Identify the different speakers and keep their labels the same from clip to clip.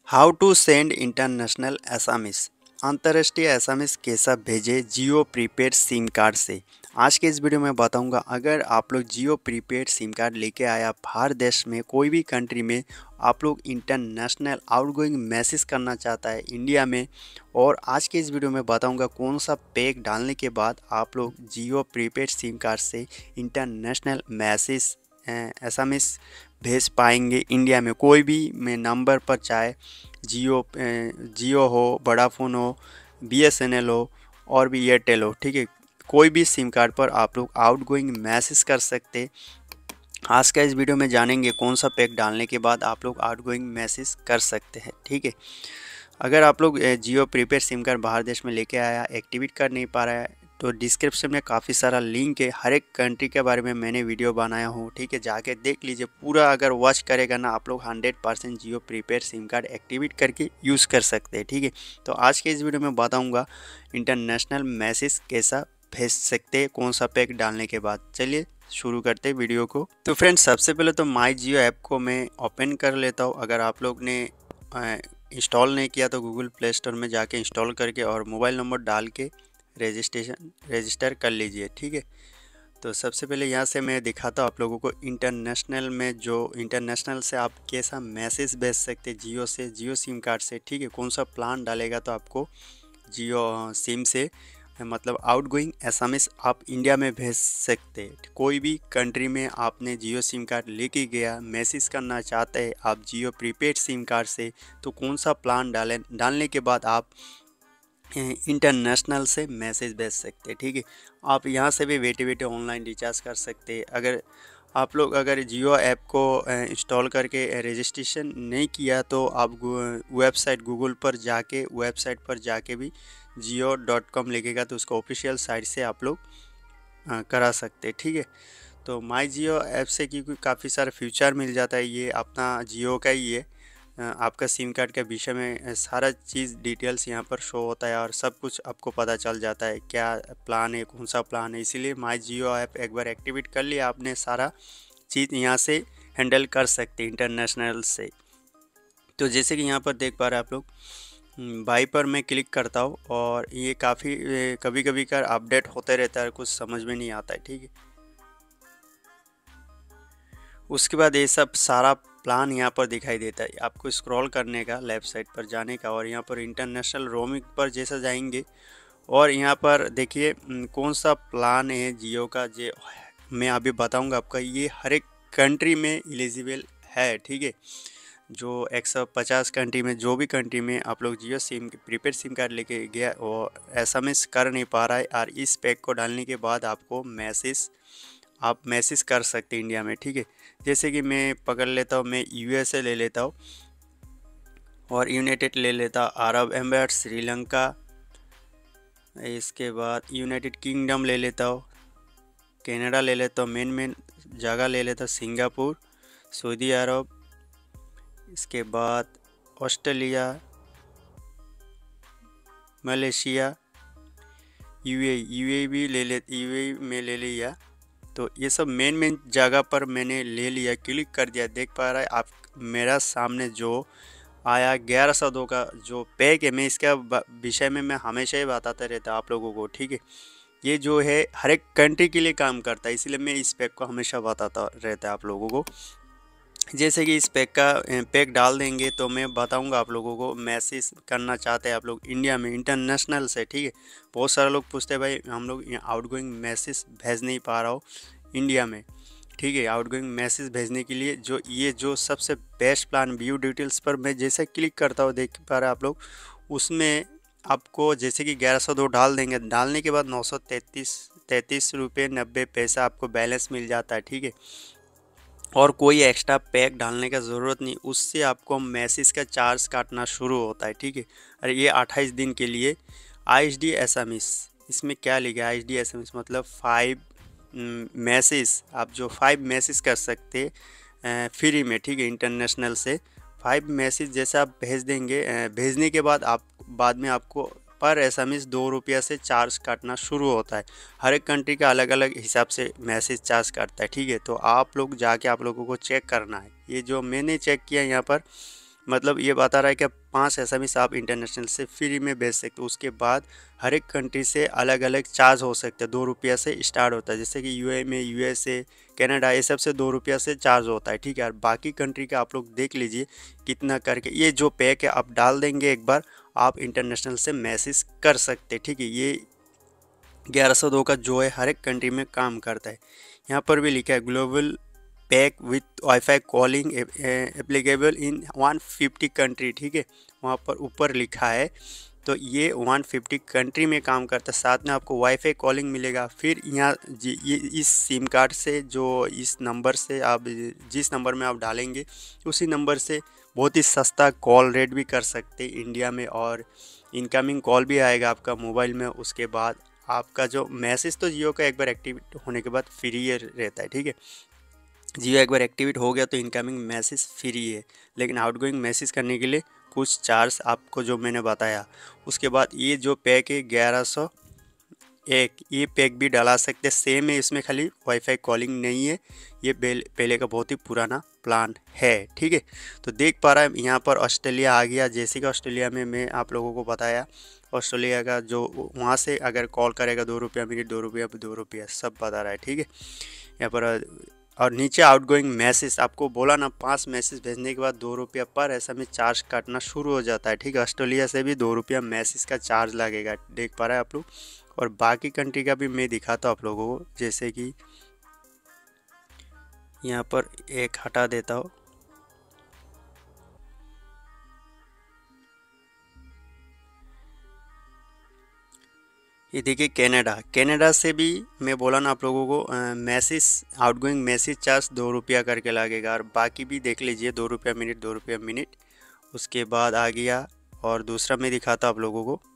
Speaker 1: How to send international SMS. अंतर्राष्ट्रीय SMS कैसा भेजे जियो प्रीपेड सिम कार्ड से। आज के इस वीडियो में बताऊंगा, अगर आप लोग जियो प्रीपेड सिम कार्ड लेके आया बाहर देश में कोई भी कंट्री में, आप लोग इंटरनेशनल आउटगोइंग मैसेज करना चाहता है इंडिया में, और आज के इस वीडियो में बताऊंगा कौन सा पैक डालने के बाद आप लोग जियो प्रीपेड सिम कार्ड से इंटरनेशनल मैसेज एसएमएस भेज पाएंगे इंडिया में कोई भी में नंबर पर, चाहे जियो हो, वोडाफोन हो, बीएसएनएल हो और भी एयरटेल हो। ठीक है, कोई भी सिम कार्ड पर आप लोग आउटगोइंग मैसेज कर सकते। आज का इस वीडियो में जानेंगे कौन सा पैक डालने के बाद आप लोग आउटगोइंग मैसेज कर सकते हैं। ठीक है, अगर आप लोग जियो प्रीपेड सिम कार्ड बाहर देश में लेके आया, एक्टिवेट कर नहीं पा रहा है, तो डिस्क्रिप्शन में काफ़ी सारा लिंक है, हर एक कंट्री के बारे में मैंने वीडियो बनाया हूँ। ठीक है, जाके देख लीजिए पूरा। अगर वॉच करेगा ना, आप लोग 100% Jio prepaid SIM card activate करके यूज़ कर सकते हैं। ठीक है, तो आज के इस वीडियो में बताऊँगा इंटरनेशनल मैसेज कैसा भेज सकते हैं कौन सा पैक डालने के बाद। चलिए शुरू करते हैं वीडियो को। तो फ्रेंड्स, सबसे पहले तो माई जियो ऐप को मैं ओपन कर लेता हूँ। अगर आप लोग ने इंस्टॉल नहीं किया तो गूगल प्ले स्टोर में जाके इंस्टॉल करके और मोबाइल नंबर डाल के रजिस्टर कर लीजिए। ठीक है, तो सबसे पहले यहाँ से मैं दिखाता हूँ आप लोगों को इंटरनेशनल में, जो इंटरनेशनल से आप कैसा मैसेज भेज सकते जियो से, जियो सिम कार्ड से। ठीक है, कौन सा प्लान डालेगा तो आपको जियो सिम से मतलब आउटगोइंग एसएमएस आप इंडिया में भेज सकते। कोई भी कंट्री में आपने जियो सिम कार्ड लेके गया, मैसेज करना चाहते हैं आप जियो प्रीपेड सिम कार्ड से, तो कौन सा प्लान डालने के बाद आप इंटरनेशनल से मैसेज भेज सकते। ठीक है, आप यहाँ से भी बैठे बैठे ऑनलाइन रिचार्ज कर सकते। अगर आप लोग जियो ऐप को इंस्टॉल करके रजिस्ट्रेशन नहीं किया तो आप वेबसाइट वेबसाइट पर जाके भी जियो.com लिखेगा तो उसका ऑफिशियल साइट से आप लोग करा सकते। ठीक है, तो माई जियो ऐप से क्योंकि काफ़ी सारा फ्यूचर मिल जाता है, ये अपना जियो का ही है। आपका सिम कार्ड के विषय में सारा चीज़ डिटेल्स यहाँ पर शो होता है और सब कुछ आपको पता चल जाता है, क्या प्लान है, कौन सा प्लान है। इसीलिए माई जियो ऐप एक बार एक्टिवेट कर लिया आपने, सारा चीज़ यहाँ से हैंडल कर सकते इंटरनेशनल से। तो जैसे कि यहाँ पर देख पा रहे हैं आप लोग, बाई पर मैं क्लिक करता हूँ और ये काफ़ी कभी कभी का अपडेट होते रहता है, कुछ समझ में नहीं आता है। ठीक है, उसके बाद ये सब सारा प्लान यहाँ पर दिखाई देता है। आपको स्क्रॉल करने का, लेफ़्ट साइड पर जाने का, और यहाँ पर इंटरनेशनल रोमिंग पर जैसा जाएंगे और यहाँ पर देखिए कौन सा प्लान है जियो का, जो मैं अभी बताऊंगा आपका। ये हर एक कंट्री में एलिजिबल है। ठीक है, जो 150 कंट्री में, जो भी कंट्री में आप लोग Jio SIM prepaid SIM card लेके गया वो एसएमएस कर नहीं पा रहा है, और इस पैक को डालने के बाद आपको मैसेज कर सकते इंडिया में। ठीक है, जैसे कि मैं पकड़ लेता हूँ, मैं यूएसए ले लेता हूँ और यूनाइटेड ले लेता हूँ, अरब एमिरेट, श्रीलंका, इसके बाद यूनाइटेड किंगडम ले लेता हूँ, कनाडा ले लेता हूँ, मेन जगह ले लेता हूँ सिंगापुर, सऊदी अरब, इसके बाद ऑस्ट्रेलिया, मलेशिया, यूएई भी यूएई में ले लिया। तो ये सब मेन जगह पर मैंने ले लिया, क्लिक कर दिया। देख पा रहा है आप मेरा सामने जो आया 1102 का जो पैक है, मैं इसका विषय में मैं हमेशा ही बताता रहता आप लोगों को। ठीक है, ये जो है हर एक कंट्री के लिए काम करता है, इसलिए मैं इस पैक को हमेशा बताता रहता है आप लोगों को। जैसे कि इस पैक डाल देंगे तो मैं बताऊंगा आप लोगों को, मैसेज करना चाहते हैं आप लोग इंडिया में इंटरनेशनल से। ठीक है, बहुत सारे लोग पूछते हैं भाई हम लोग आउटगोइंग मैसेज भेज नहीं पा रहा हो इंडिया में। ठीक है, आउटगोइंग मैसेज भेजने के लिए जो सबसे बेस्ट प्लान, व्यू डिटेल्स पर मैं जैसे क्लिक करता हूँ, देख पा रहे हैं आप लोग, उसमें आपको जैसे कि 1102 डाल देंगे, डालने के बाद 933 रुपये 90 पैसा आपको बैलेंस मिल जाता है। ठीक है, और कोई एक्स्ट्रा पैक डालने का ज़रूरत नहीं, उससे आपको मैसेज का चार्ज काटना शुरू होता है। ठीक है, और ये 28 दिन के लिए आईएसडी एसएमएस, इसमें क्या लिखा है आईएसडी एसएमएस मतलब 5 मैसेज, आप जो 5 मैसेज कर सकते फ्री में। ठीक है, इंटरनेशनल से 5 मैसेज जैसे आप भेज देंगे, भेजने के बाद बाद में आपको पर एसएमएस 2 रुपया से चार्ज काटना शुरू होता है। हर एक कंट्री का अलग अलग हिसाब से मैसेज चार्ज काटता है। ठीक है, तो आप लोग जाके आप लोगों को चेक करना है। ये जो मैंने चेक किया यहाँ पर मतलब ये बता रहा है कि 5 एसएमएस आप इंटरनेशनल से फ्री में भेज सकते हो। उसके बाद हर एक कंट्री से अलग अलग चार्ज हो सकते हैं, 2 रुपया से स्टार्ट होता है। जैसे कि यूए में, यूएसए, कनाडा, ये सब से 2 रुपया से चार्ज होता है, ठीक है। और बाकी कंट्री का आप लोग देख लीजिए कितना करके, ये जो पैक है आप डाल देंगे एक बार, आप इंटरनेशनल से मैसेज कर सकते हैं, ठीक है। ये 1102 का जो है हर एक कंट्री में काम करता है। यहाँ पर भी लिखा है global pack with WiFi calling applicable in 150 country, ठीक है, वहाँ पर ऊपर लिखा है। तो ये 150 कंट्री में काम करता है। साथ में आपको वाईफाई कॉलिंग मिलेगा। फिर यहाँ ये इस सिम कार्ड से, जो इस नंबर से आप जिस नंबर में आप डालेंगे उसी नंबर से बहुत ही सस्ता कॉल रेट भी कर सकते हैं इंडिया में, और इनकमिंग कॉल भी आएगा आपका मोबाइल में। उसके बाद आपका जो मैसेज तो जियो का एक बार एक्टिवेट होने के बाद फ्री रहता है, ठीक है। जियो एक बार एक्टिवेट हो गया तो इनकमिंग मैसेज फ्री है, लेकिन आउटगोइंग मैसेज करने के लिए कुछ चार्ज आपको जो मैंने बताया। उसके बाद ये जो पैक है 1101, ये पैक भी डला सकते, सेम है, इसमें खाली वाईफाई कॉलिंग नहीं है। ये पहले का बहुत ही पुराना प्लान है, ठीक है। तो देख पा रहा है यहाँ पर ऑस्ट्रेलिया आ गया। जैसे कि ऑस्ट्रेलिया में मैं आप लोगों को बताया, ऑस्ट्रेलिया का जो वहाँ से अगर कॉल करेगा 2 रुपया मिनट, 2 रुपया 2 रुपया सब बता रहा है, ठीक है। यहाँ पर और नीचे आउटगोइंग मैसेज आपको बोला ना, 5 मैसेज भेजने के बाद 2 रुपया पर एसएमएस चार्ज काटना शुरू हो जाता है, ठीक है। ऑस्ट्रेलिया से भी 2 रुपया मैसेज का चार्ज लगेगा, देख पा रहे हैं आप लोग। और बाकी कंट्री का भी मैं दिखाता हूँ आप लोगों को। जैसे कि यहाँ पर एक हटा देता हूँ, ये देखिए कनाडा से भी मैं बोला ना आप लोगों को, मैसेज आउटगोइंग मैसेज चार्ज 2 रुपया करके लगेगा। और बाकी भी देख लीजिए, 2 रुपया मिनट, 2 रुपया मिनट। उसके बाद आ गया, और दूसरा मैं दिखाता आप लोगों को।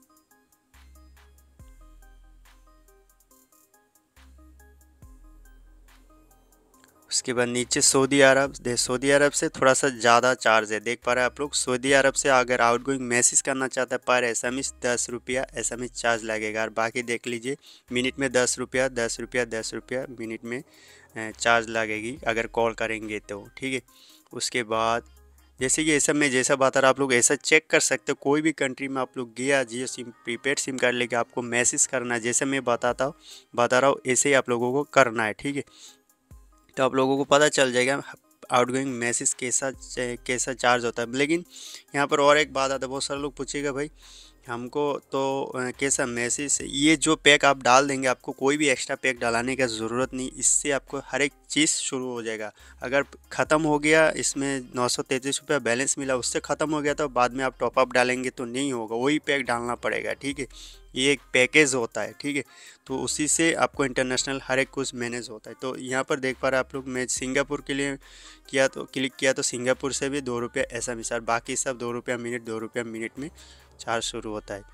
Speaker 1: उसके बाद नीचे सऊदी अरब, सऊदी अरब से थोड़ा सा ज़्यादा चार्ज है, देख पा रहे हैं आप लोग। सऊदी अरब से अगर आउटगोइंग मैसेज करना चाहता है पर एसएमएस 10 रुपया एसएमएस चार्ज लगेगा। और बाकी देख लीजिए, मिनट में 10 रुपया, 10 रुपया, 10 रुपया मिनट में चार्ज लगेगी अगर कॉल करेंगे तो, ठीक है। उसके बाद जैसे कि ऐसा मैं जैसा बता रहा, आप लोग ऐसा चेक कर सकते हो। कोई भी कंट्री में आप लोग गया, Jio SIM prepaid SIM card लेके आपको मैसेज करना है, जैसे मैं बता रहा हूँ ऐसे ही आप लोगों को करना है, ठीक है। तो आप लोगों को पता चल जाएगा आउटगोइंग मैसेज कैसा चार्ज होता है। लेकिन यहाँ पर और एक बात आता है, बहुत सारे लोग पूछेगा भाई हमको तो कैसा मैसेज, ये जो पैक आप डाल देंगे आपको कोई भी एक्स्ट्रा पैक डालने का ज़रूरत नहीं। इससे आपको हर एक चीज़ शुरू हो जाएगा। अगर ख़त्म हो गया, इसमें 933 रुपया बैलेंस मिला, उससे ख़त्म हो गया तो बाद में आप टॉपअप डालेंगे तो नहीं होगा, वही पैक डालना पड़ेगा, ठीक है। ये एक पैकेज होता है, ठीक है। तो उसी से आपको इंटरनेशनल हर एक कुछ मैनेज होता है। तो यहाँ पर देख पा रहे आप लोग, मैं सिंगापुर के लिए किया तो क्लिक किया तो सिंगापुर से भी 2 रुपया एसएमएस, और बाकी सब 2 रुपया मिनट, 2 रुपया मिनट में चार्ज शुरू होता है।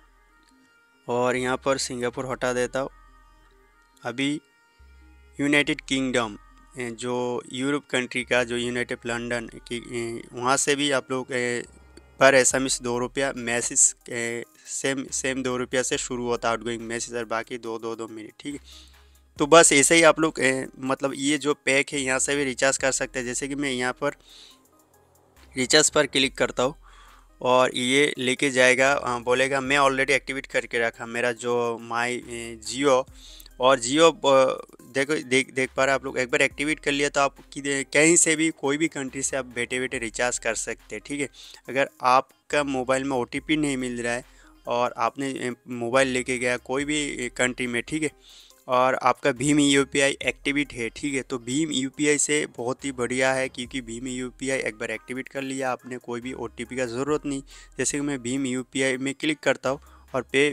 Speaker 1: और यहाँ पर सिंगापुर हटा देता हूँ। अभी यूनाइटेड किंगडम, जो यूरोप कंट्री का जो यूनाइटेड लंदन की, वहाँ से भी आप लोग पर एसएमएस 2 रुपया, मैसेज सेम 2 रुपया से शुरू होता है आउटगोइंग मैसेज, और बाकी 2 मिनट, ठीक है। तो बस ऐसे ही आप लोग मतलब ये जो पैक है यहाँ से भी रिचार्ज कर सकते हैं। जैसे कि मैं यहाँ पर रिचार्ज पर क्लिक करता हूँ और ये लेके जाएगा, बोलेगा मैं ऑलरेडी एक्टिवेट करके रखा मेरा जो माई जियो, और जियो देखो देख पा रहे हैं आप लोग, एक बार एक्टिवेट कर लिया तो आप कहीं से भी कोई भी कंट्री से आप बैठे बैठे रिचार्ज कर सकते हैं, ठीक है। अगर आपका मोबाइल में ओटीपी नहीं मिल रहा है और आपने मोबाइल लेके गया कोई भी कंट्री में, ठीक है, और आपका भीम यूपीआई एक्टिवेट है, ठीक है, तो भीम यूपीआई से बहुत ही बढ़िया है, क्योंकि भीम यूपीआई एक बार एक्टिवेट कर लिया आपने, कोई भी ओटीपी का ज़रूरत नहीं। जैसे कि मैं भीम यूपीआई में क्लिक करता हूँ और पे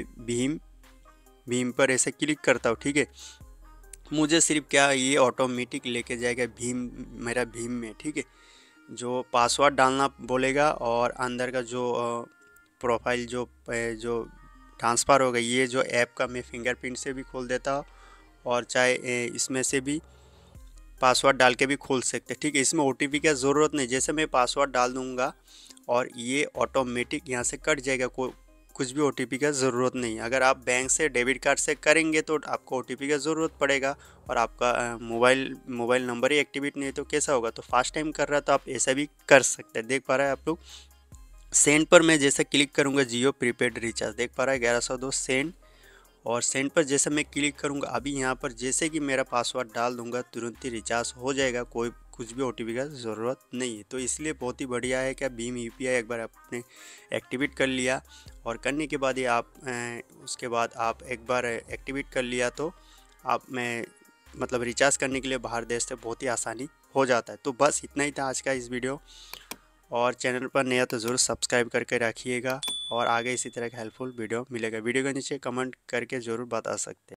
Speaker 1: भीम पर ऐसे क्लिक करता हूँ, ठीक है। मुझे सिर्फ क्या, ये ऑटोमेटिक लेके जाएगा मेरा भीम में, ठीक है। जो पासवर्ड डालना बोलेगा और अंदर का जो प्रोफाइल जो ट्रांसफ़र हो गई, ये जो ऐप का मैं फिंगरप्रिंट से भी खोल देता हूँ, और चाहे इसमें से भी पासवर्ड डाल के भी खोल सकते हैं, ठीक है। इसमें ओटीपी का ज़रूरत नहीं। जैसे मैं पासवर्ड डाल दूँगा और ये ऑटोमेटिक यहाँ से कट जाएगा, कुछ भी ओटीपी का ज़रूरत नहीं। अगर आप बैंक से डेबिट कार्ड से करेंगे तो आपको ओटीपी का ज़रूरत पड़ेगा और आपका मोबाइल नंबर ही एक्टिवेट नहीं है तो कैसा होगा। तो फर्स्ट टाइम कर रहा है तो आप ऐसा भी कर सकते हैं। देख पा रहे हैं आप लोग, सेंड पर मैं जैसे क्लिक करूँगा जियो प्रीपेड रिचार्ज, देख पा रहा है 1102 सेंड। और सेंड पर जैसे मैं क्लिक करूँगा अभी यहाँ पर जैसे कि मेरा पासवर्ड डाल दूँगा तुरंत ही रिचार्ज हो जाएगा, कोई कुछ भी ओटीपी का ज़रूरत नहीं है। तो इसलिए बहुत ही बढ़िया है कि भीम यूपीआई एक बार आपने एक्टिवेट कर लिया और करने के बाद ही आप उसके बाद आप एक बार एक्टिवेट कर लिया तो आप में मतलब रिचार्ज करने के लिए बाहर देश से बहुत ही आसानी हो जाता है। तो बस इतना ही था आज का इस वीडियो, और चैनल पर नया तो ज़रूर सब्सक्राइब करके रखिएगा और आगे इसी तरह का हेल्पफुल वीडियो मिलेगा। वीडियो के नीचे कमेंट करके ज़रूर बता सकते हैं।